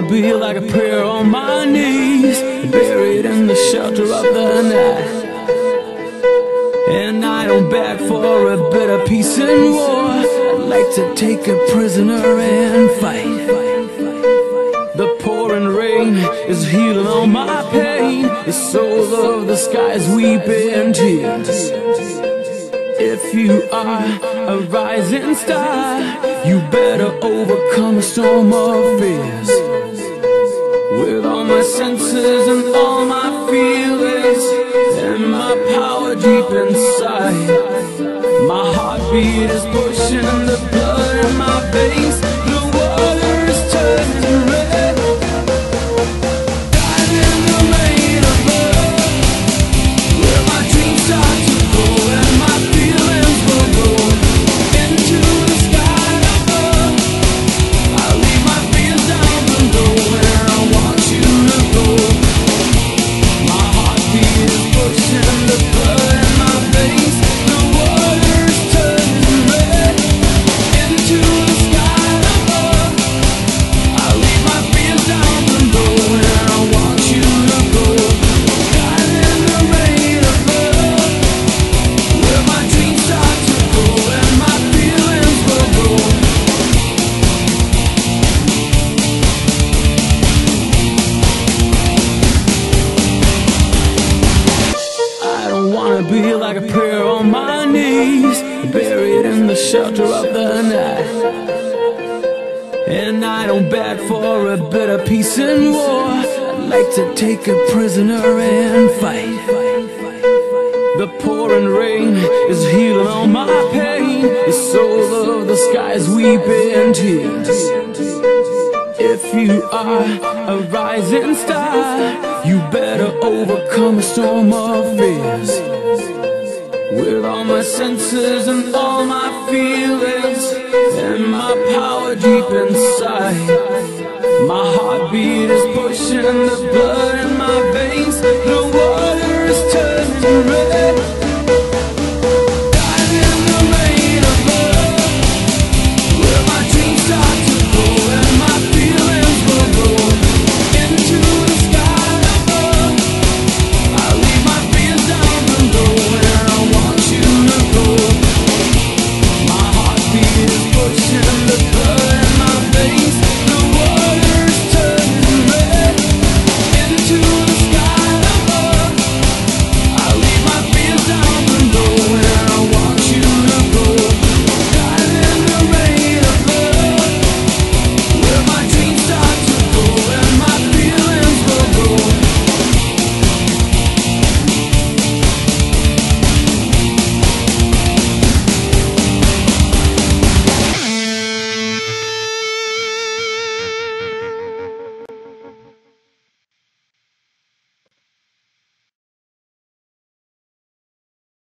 be like a prayer on my knees, buried in the shelter of the night. And I don't beg for a bit of peace and war. I'd like to take a prisoner and fight. The pouring rain is healing all my pain. The soul of the sky is weeping tears. If you are a rising star, you better overcome a storm of fears. With all my senses and all my feelings and my power deep inside, my heartbeat is pushing the blood in my veins. The water is turning red. Diving in the rain of love, where my dreams start to grow and my feelings will grow into the sky above. I leave my fears down below and I want you to go. My heartbeat is pushing the blood in my veins. The water is turning red into the sky above. I leave my fears down below and I want you to go. Diving in the rain of love, where my dreams start to grow and my feelings will grow. I don't wanna be like a prayer on my knees, buried in the shelter of the night. And I don't beg for a bit of peace and war. I'd like to take a prisoner and fight. The pouring rain is healing all my pain. The soul of the sky is weeping tears. If you are a rising star, you better overcome a storm of fears. With all my senses and all my feelings and my power deep inside, my heartbeat is pushing the blood in my veins. The water is turning red.